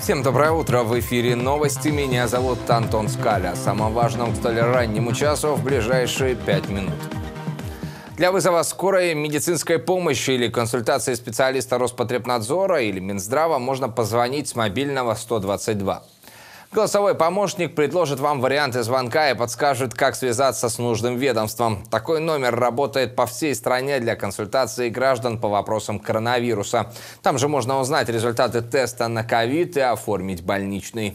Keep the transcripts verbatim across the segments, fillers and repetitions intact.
Всем доброе утро! В эфире новости. Меня зовут Антон Скаля. О самом важном к столь раннему часу в ближайшие пять минут. Для вызова скорой медицинской помощи или консультации специалиста Роспотребнадзора или Минздрава можно позвонить с мобильного сто двадцать два. Голосовой помощник предложит вам варианты звонка и подскажет, как связаться с нужным ведомством. Такой номер работает по всей стране для консультации граждан по вопросам коронавируса. Там же можно узнать результаты теста на ковид и оформить больничный.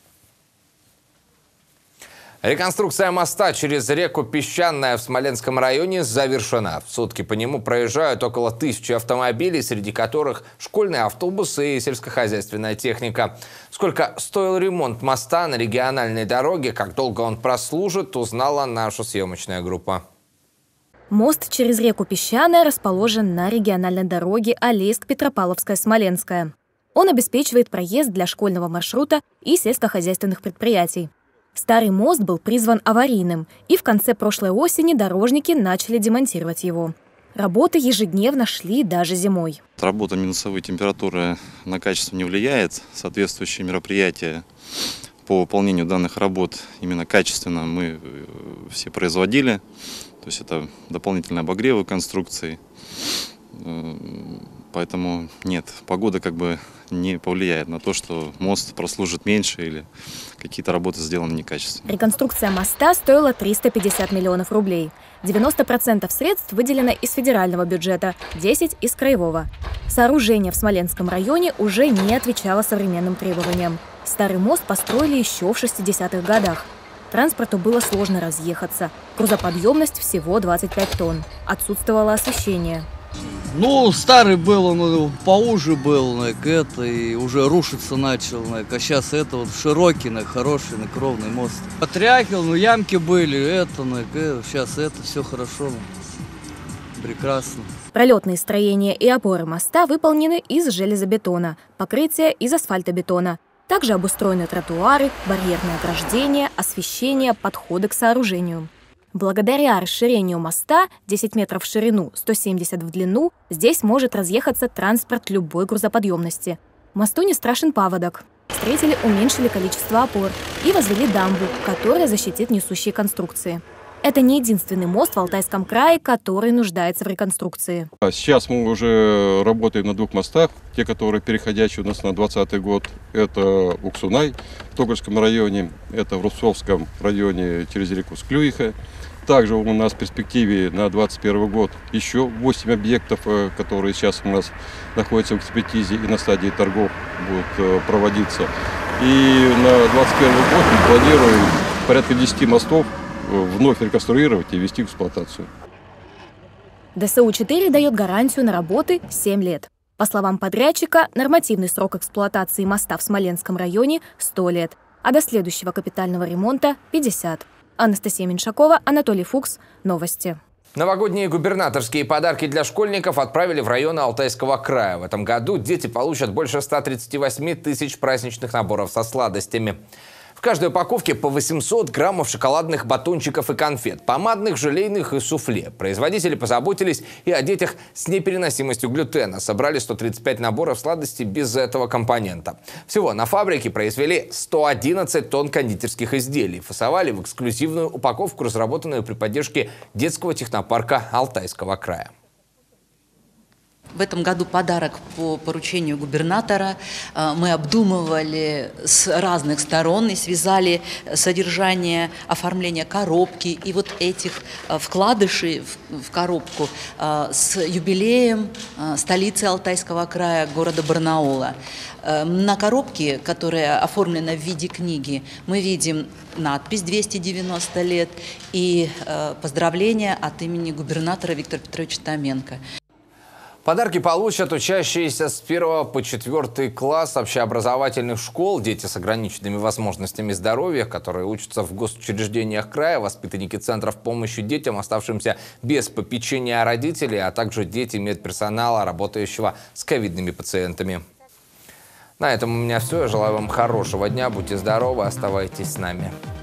Реконструкция моста через реку Песчаная в Смоленском районе завершена. В сутки по нему проезжают около тысячи автомобилей, среди которых школьные автобусы и сельскохозяйственная техника. Сколько стоил ремонт моста на региональной дороге, как долго он прослужит, узнала наша съемочная группа. Мост через реку Песчаная расположен на региональной дороге Алейск-Петропавловская-Смоленская. Он обеспечивает проезд для школьного маршрута и сельскохозяйственных предприятий. Старый мост был призван аварийным, и в конце прошлой осени дорожники начали демонтировать его. Работы ежедневно шли даже зимой. Работа минусовой температуры на качество не влияет. Соответствующие мероприятия по выполнению данных работ именно качественно мы все производили. То есть это дополнительные обогревы конструкции. Поэтому нет, погода как бы не повлияет на то, что мост прослужит меньше или какие-то работы сделаны некачественно. Реконструкция моста стоила триста пятьдесят миллионов рублей. девяносто процентов средств выделено из федерального бюджета, десять процентов из краевого. Сооружение в Смоленском районе уже не отвечало современным требованиям. Старый мост построили еще в шестидесятых годах. Транспорту было сложно разъехаться. Грузоподъемность всего двадцать пять тонн. Отсутствовало освещение. Ну, старый был, он поуже был, это, и уже рушиться начал, а сейчас это вот широкий, хороший, ровный мост. Отряхил, ну ямки были, это, сейчас это, все хорошо, прекрасно. Пролетные строения и опоры моста выполнены из железобетона, покрытие из асфальтобетона. Также обустроены тротуары, барьерное ограждение, освещение, подходы к сооружению. Благодаря расширению моста десять метров в ширину, сто семьдесят в длину, здесь может разъехаться транспорт любой грузоподъемности. Мосту не страшен паводок. Строители уменьшили количество опор и возвели дамбу, которая защитит несущие конструкции. Это не единственный мост в Алтайском крае, который нуждается в реконструкции. Сейчас мы уже работаем на двух мостах. Те, которые переходящие у нас на двадцатый год, это Уксунай в Тогольском районе, это в Русовском районе через реку Склюиха. Также у нас в перспективе на двадцать первый год еще восемь объектов, которые сейчас у нас находятся в экспертизе и на стадии торгов будут проводиться. И на двадцать первый год мы планируем порядка десяти мостов вновь реконструировать и ввести в эксплуатацию. Дэ Эс У четыре дает гарантию на работы семь лет. По словам подрядчика, нормативный срок эксплуатации моста в Смоленском районе – сто лет, а до следующего капитального ремонта – пятьдесят. Анастасия Меньшакова, Анатолий Фукс. Новости. Новогодние губернаторские подарки для школьников отправили в районы Алтайского края. В этом году дети получат больше ста тридцати восьми тысяч праздничных наборов со сладостями. В каждой упаковке по восемьсот граммов шоколадных батончиков и конфет, помадных, желейных и суфле. Производители позаботились и о детях с непереносимостью глютена. Собрали сто тридцать пять наборов сладостей без этого компонента. Всего на фабрике произвели сто одиннадцать тонн кондитерских изделий. Фасовали в эксклюзивную упаковку, разработанную при поддержке детского технопарка Алтайского края. В этом году подарок по поручению губернатора мы обдумывали с разных сторон и связали содержание оформления коробки и вот этих вкладышей в коробку с юбилеем столицы Алтайского края, города Барнаула. На коробке, которая оформлена в виде книги, мы видим надпись «двести девяносто лет» и поздравления от имени губернатора Виктора Петровича Томенко. Подарки получат учащиеся с первого по четвертый класс общеобразовательных школ, дети с ограниченными возможностями здоровья, которые учатся в госучреждениях края, воспитанники центров помощи детям, оставшимся без попечения родителей, а также дети медперсонала, работающего с ковидными пациентами. На этом у меня все. Я желаю вам хорошего дня, будьте здоровы, оставайтесь с нами.